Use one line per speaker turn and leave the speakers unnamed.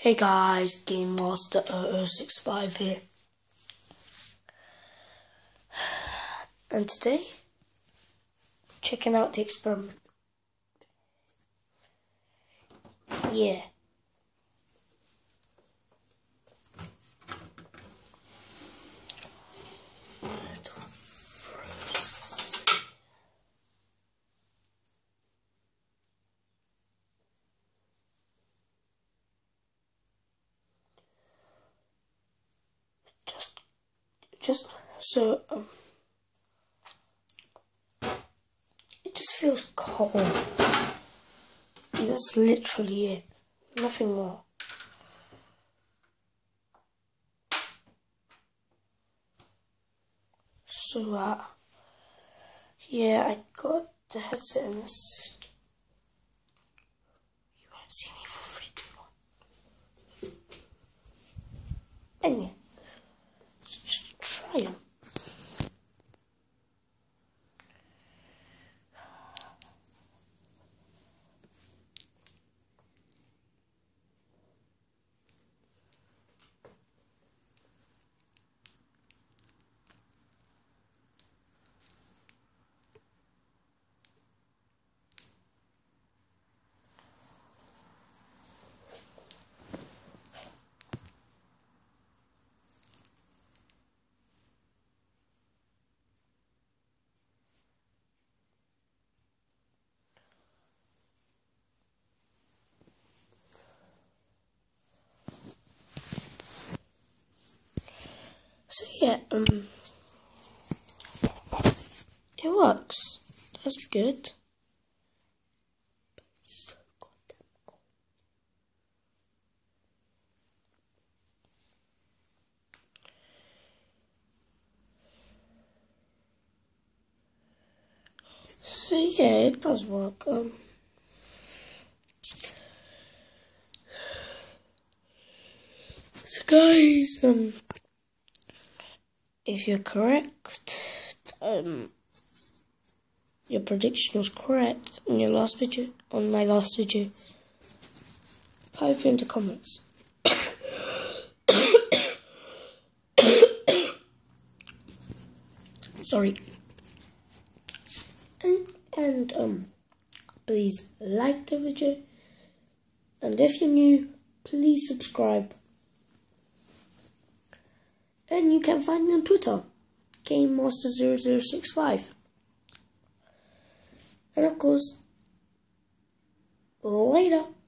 Hey guys, Game Master 0065 here. And today, checking out the experiment. Yeah. It just feels cold. And that's literally it. Nothing more. So, yeah, I got the headset in this. You won't see me for free too long. And yeah, let's just try them. So yeah, it works. That's good. So goddamn cool. So yeah, it does work. So guys, if you're correct, your prediction was correct on your last video, on my last video, type into comments. Sorry. And please like the video, and if you're new, please subscribe. And you can find me on Twitter, GameMaster0065. And of course, later.